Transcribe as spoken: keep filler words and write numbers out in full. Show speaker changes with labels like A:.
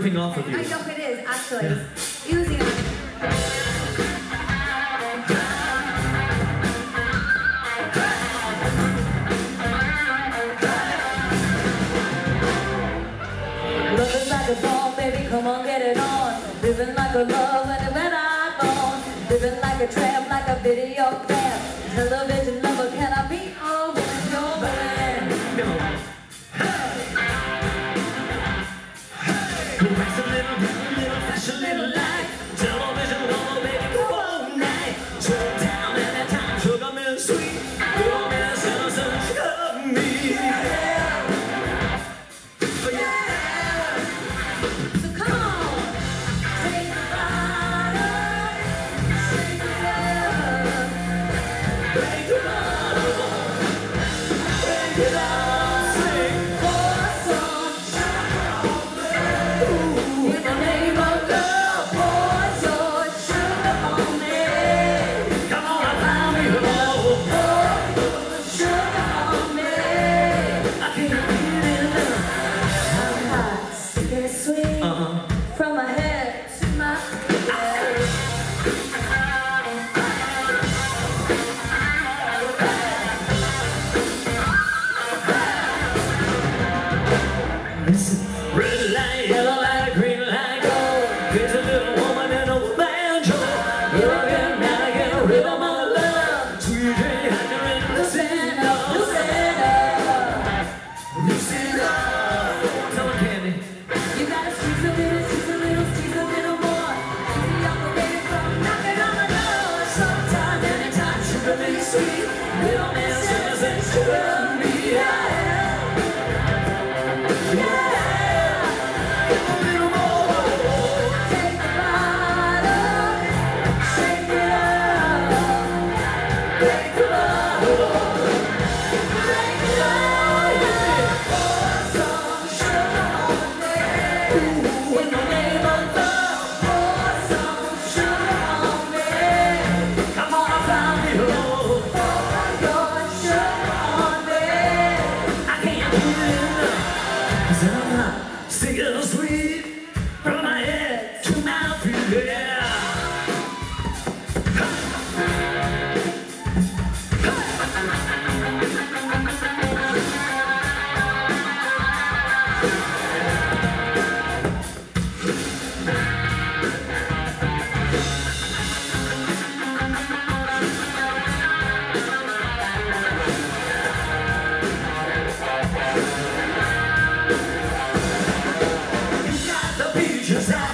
A: dripping off of you.
B: I know it is, actually.
A: Yeah.
B: It's oozing on.
C: Love is like a ball, baby, come on, get it on. Living like a love and when I'm gone. Living like a tramp, like a video clamp. Television lover, can I be all with your man?
A: No. Hey! Hey! Flash a little, little, flash a little light. Television lover, baby, come on night. Turn down anytime, sugar me sweet. Little miss innocent, sugar me. Yeah. Oh, yeah.
C: From my head to my head.
A: Listen. Red light, yellow light, green light, go. There's a little woman in a banjo. Looking at again, rhythm of love. Sweet dream, and listen up, listen up, listen up. Tell her, Candy.
C: You gotta squeeze a little, squeeze a little, squeeze a little more. Easy on the way from knocking on the door. Sometime, anytime, sugar me sweet. Little miss innocent, sugar me, yeah.
A: Singing sweet from my head to my feet, yeah. You got the beat yourself.